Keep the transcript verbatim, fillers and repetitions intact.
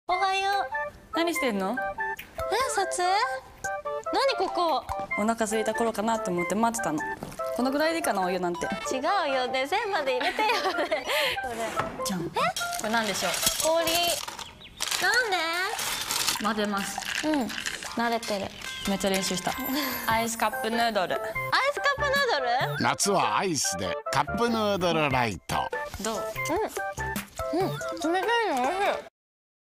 おはよう。 何してんの？ え、撮影？何ここ？ お腹空いた頃かなって思って待ってたの。このぐらいでいいかな、お湯なんて。 違うよね、線まで入れてよね。これ。 じゃん。え？これなんでしょう？ 氷。なんで？ 混ぜます。 うん。慣れてる。 めっちゃ練習した。アイスカップヌードル。 アイスカップヌードル？ 夏はアイスでカップヌードルライト。 どう？ うん。うん。冷たいの美味しい。